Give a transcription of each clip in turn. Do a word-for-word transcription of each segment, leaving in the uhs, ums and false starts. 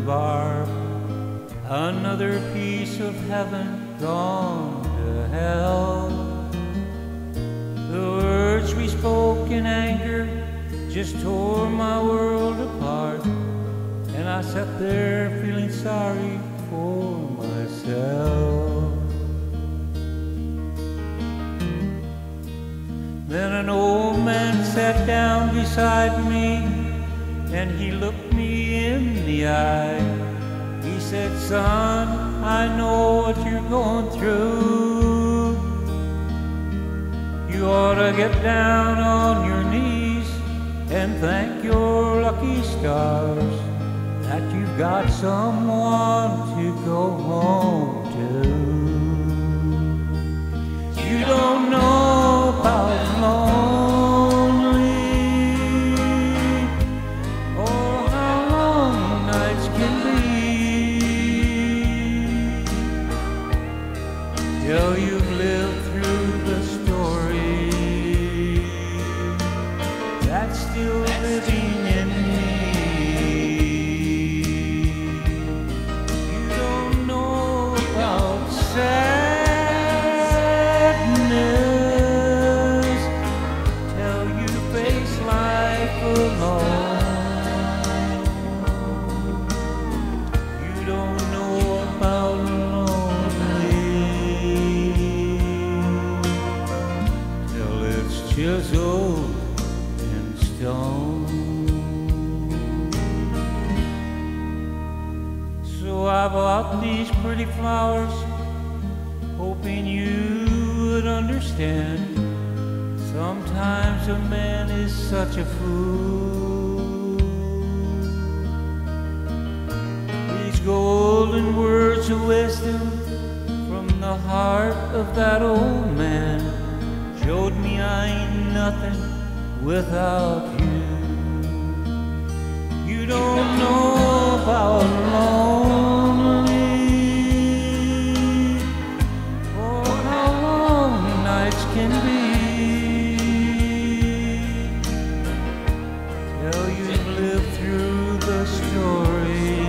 bar. Another piece of heaven gone to hell. The words we spoke in anger just tore my world apart, and I sat there feeling sorry for myself. Then an old man sat down beside me, and he looked me in the eye. He said, "Son, I know what you're going through. You ought to get down on your knees and thank your lucky stars that you've got someone to go home to. You don't know about lonely or how long nights can be till you've lived through the story that's still living in me. You don't know about sadness till you face life alone. You don't know about lonely till it's chiseled in stone. So I bought these pretty flowers, hoping you would understand. Sometimes a man is such a fool. These golden words of wisdom from the heart of that old man showed me I ain't nothing without you. You don't know about lonely or how long nights can be till you've lived through the story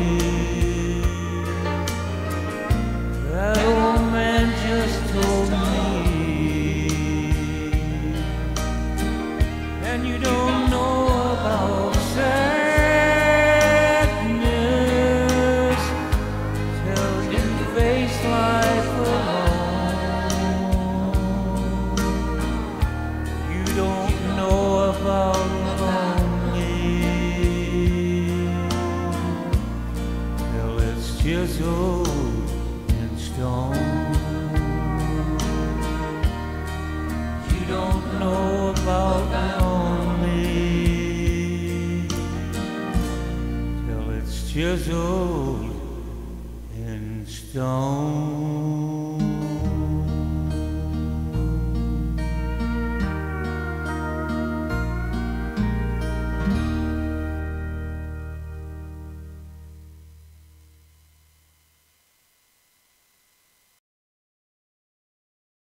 that old man just told me. And you don't know about sadness till you face life alone. You don't know about lonely till it's chiseled in stone. You don't know about lonely till it's chiseled in stone.